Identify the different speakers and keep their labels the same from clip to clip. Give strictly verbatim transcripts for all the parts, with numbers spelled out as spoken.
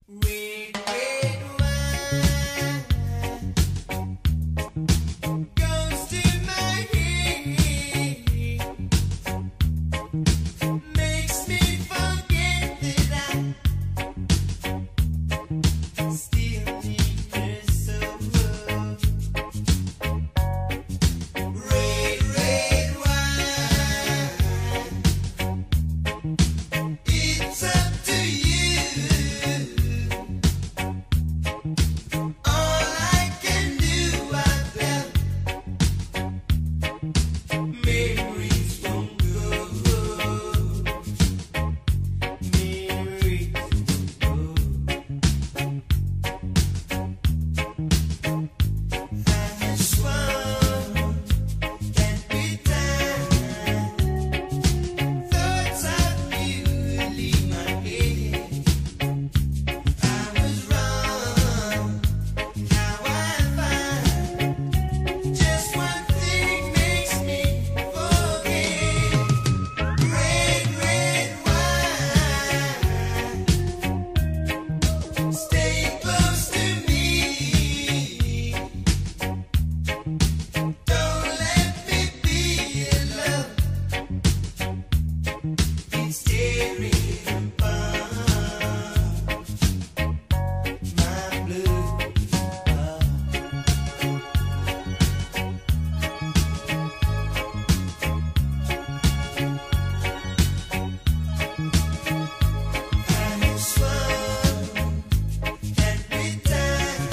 Speaker 1: Red, red wine goes to my head, makes me forget that I still need her so. Red, red wine, it's up to you. All I can do, I felt memories won't go. Memories won't go. I swung, can't be tied. Thoughts of you leave my head. I was wrong, now I find just one thing makes me forget. Red, red wine, stay close to me. Don't let me be alone. It's tearing apart my blue heart. I swung, can't be tied.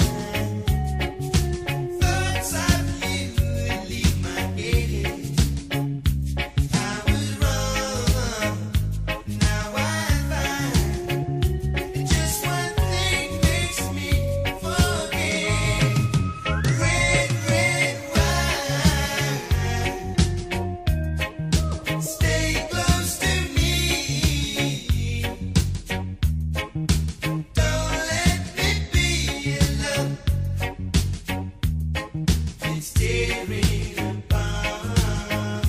Speaker 1: Thoughts of you leave my head. I was wrong, now I find just one thing makes me forget. Red, red wine, stay close to me. Don't let me be alone. It's tearing apart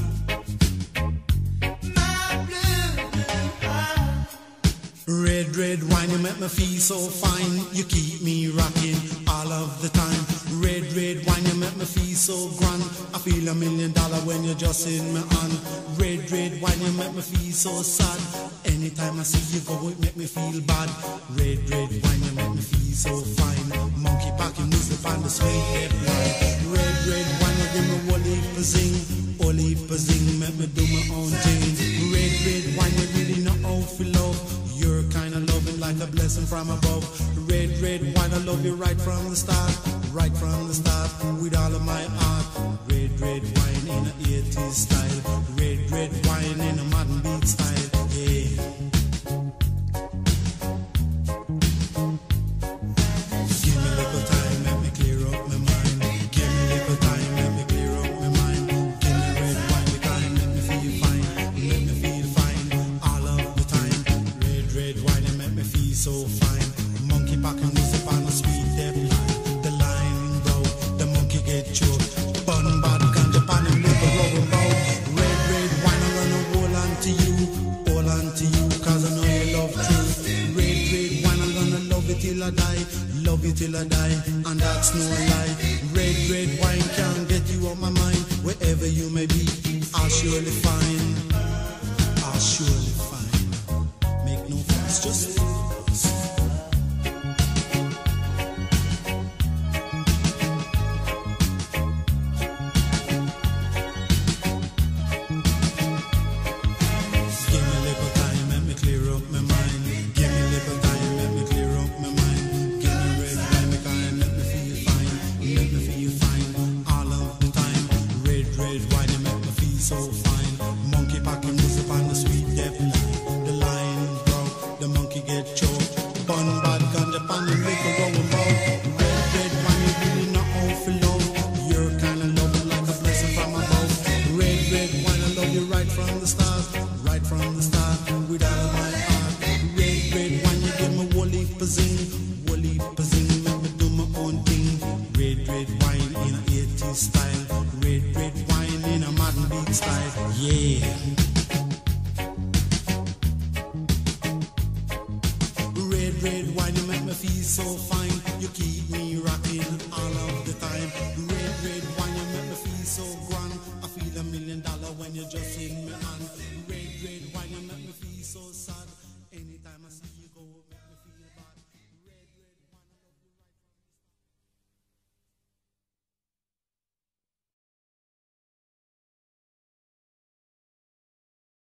Speaker 1: my blue heart.
Speaker 2: Red, red wine, you make me feel so fine. You keep me rocking all of the time. Red, red wine, you make me feel so grand. I feel a million dollar when you're just in my hand. Red, red wine, you make me feel so sad. Anytime I see you go, it make me feel bad. Red, red wine, you make me feel so fine. Monkey packing music on the sweet red line. Red, red wine, you give me whole heap of zing. Whole heap of zing, make me do my own thing. Red, red wine, you really know how to love. You're kind of loving like a blessing from above. Red, red wine, I love you right from the start. Right from the start, with all of my heart. Red, red wine in a eighties style. Red, red wine in a modern beat style. Yeah. Give me a little time, let me clear up my mind. Give me a little time, let me clear up my mind. Give me red wine, the time, let me feel fine. Let me feel fine all of the time. Red, red wine, it make me feel so fine. Monkey packing music on a sweet death line. The line broke, the monkey get choked. Bun bad ganja pan him liver rubber bow. Red, red wine, I'm gonna hold on to you. Hold on to you, cause I know you love truth. Red, red wine, I'm gonna love you till I die. Love you till I die, and that's no lie. Red, red wine can't get you out my mind. Wherever you may be, I'll surely find. I'll surely find. Make no fuss, just give me a little time, let me clear up my mind. Give me a little time, let me clear up my mind. Give me red wine, the kind, let me feel fine. Let me feel fine all of the time. Red, red wine, you make me feel so fine. Monkey packing music on the sweet death line. The line broke, the monkey get choked. Bun bad ganja pan and make a rolling ball. Red, red wine, you really not all for love. You're kind of loving like a blessing from above. Red, red wine, I love you right from the start. Right from the start, with all of my heart. Red, red wine, you give me whole heap of zing. Whole heap of zing, make me do my own thing. Red, red wine in a eighties style. Red, red wine in a modern beat style. Yeah. Red, red wine, you make me feel so fine.